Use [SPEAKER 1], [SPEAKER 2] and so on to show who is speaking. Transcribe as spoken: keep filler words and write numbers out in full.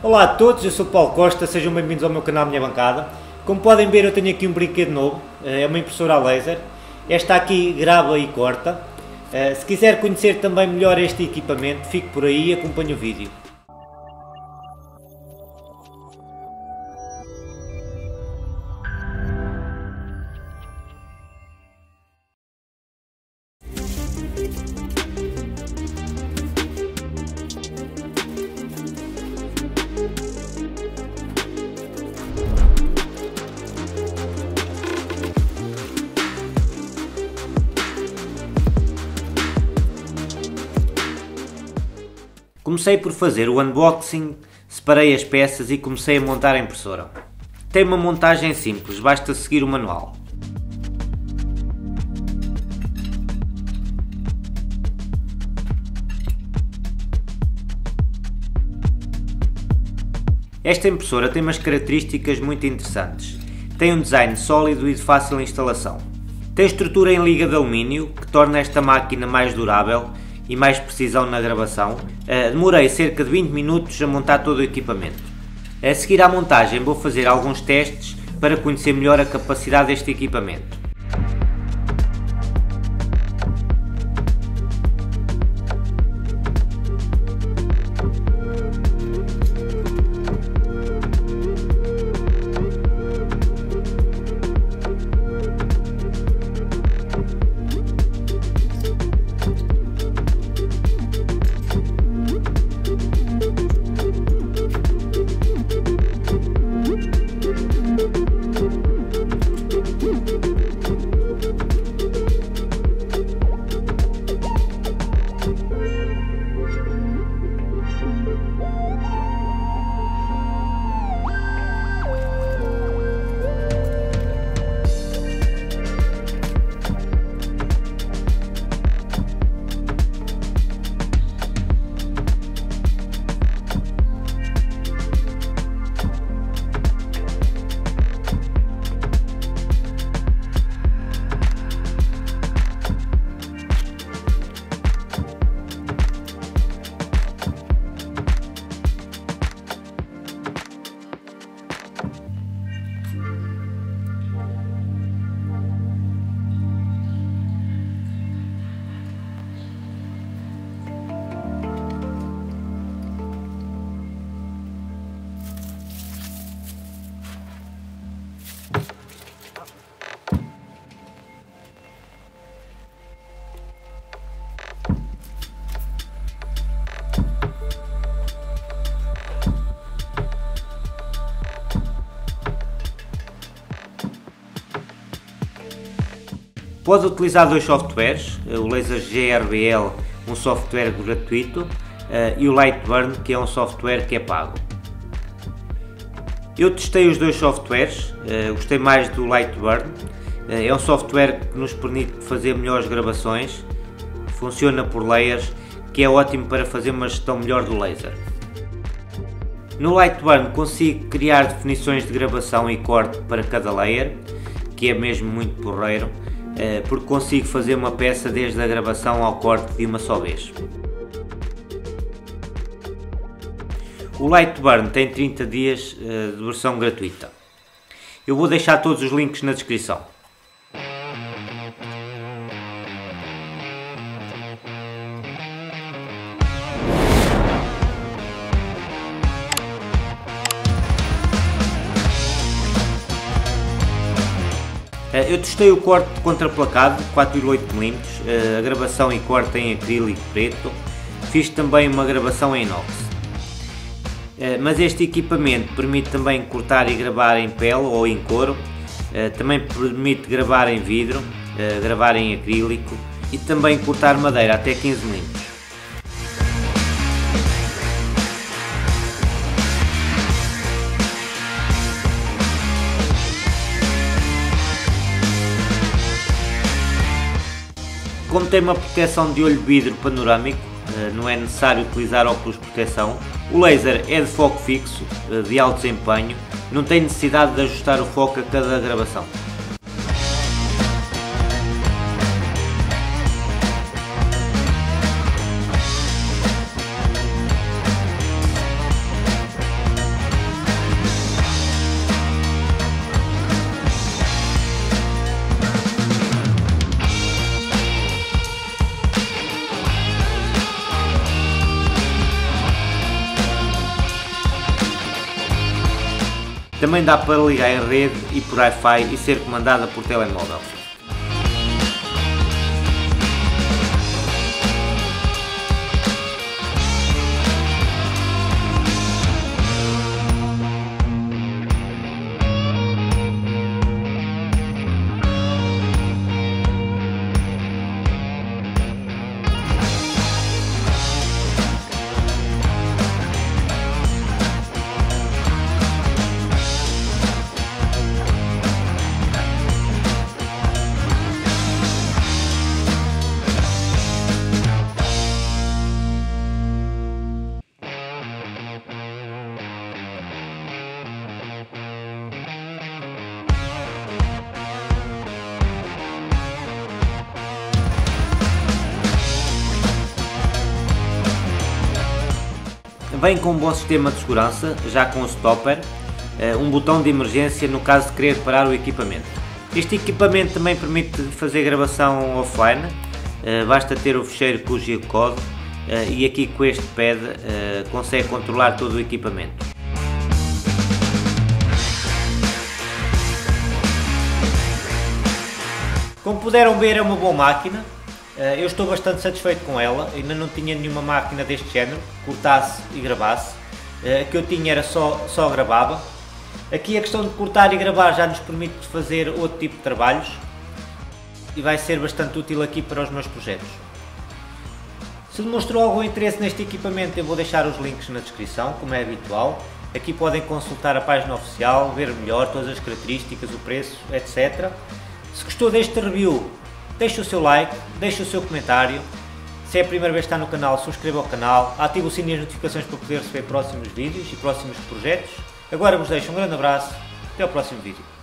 [SPEAKER 1] Olá a todos, eu sou o Paulo Costa, sejam bem-vindos ao meu canal Minha Bancada. Como podem ver, eu tenho aqui um brinquedo novo, é uma impressora a laser. Esta aqui grava e corta. Se quiser conhecer também melhor este equipamento, fique por aí e acompanhe o vídeo. Comecei por fazer o unboxing, separei as peças e comecei a montar a impressora. Tem uma montagem simples, basta seguir o manual. Esta impressora tem umas características muito interessantes. Tem um design sólido e de fácil instalação. Tem estrutura em liga de alumínio, que torna esta máquina mais durável e mais precisão na gravação. Uh, demorei cerca de vinte minutos a montar todo o equipamento. A seguir à montagem vou fazer alguns testes para conhecer melhor a capacidade deste equipamento. Pode utilizar dois softwares, o Laser G R B L, um software gratuito, e o Lightburn, que é um software que é pago. Eu testei os dois softwares, gostei mais do Lightburn. É um software que nos permite fazer melhores gravações, funciona por layers, que é ótimo para fazer uma gestão melhor do laser. No Lightburn consigo criar definições de gravação e corte para cada layer, que é mesmo muito porreiro, porque consigo fazer uma peça desde a gravação ao corte de uma só vez. O Lightburn tem trinta dias de versão gratuita. Eu vou deixar todos os links na descrição. Eu testei o corte contraplacado quatro vírgula oito milímetros, a gravação e corte em acrílico preto, fiz também uma gravação em inox. Mas este equipamento permite também cortar e gravar em pele ou em couro, também permite gravar em vidro, gravar em acrílico e também cortar madeira até quinze milímetros. Como tem uma proteção de olho de vidro panorâmico, não é necessário utilizar óculos de proteção. O laser é de foco fixo, de alto desempenho, não tem necessidade de ajustar o foco a cada gravação. Também dá para ligar em rede e por Wi-Fi e ser comandada por telemóvel. Vem com um bom sistema de segurança, já com o stopper, um botão de emergência no caso de querer parar o equipamento. Este equipamento também permite fazer gravação offline, basta ter o fecheiro com o G-Code e aqui com este pad consegue controlar todo o equipamento. Como puderam ver, é uma boa máquina. Eu estou bastante satisfeito com ela, ainda não tinha nenhuma máquina deste género, que cortasse e gravasse. A que eu tinha era só, só gravava. Aqui a questão de cortar e gravar já nos permite fazer outro tipo de trabalhos e vai ser bastante útil aqui para os meus projetos. Se demonstrou algum interesse neste equipamento, eu vou deixar os links na descrição, como é habitual. Aqui podem consultar a página oficial, ver melhor todas as características, o preço, etcétera. Se gostou deste review, deixe o seu like, deixe o seu comentário. Se é a primeira vez que está no canal, subscreva o canal, ative o sininho das notificações para poder receber próximos vídeos e próximos projetos. Agora vos deixo um grande abraço, até ao próximo vídeo.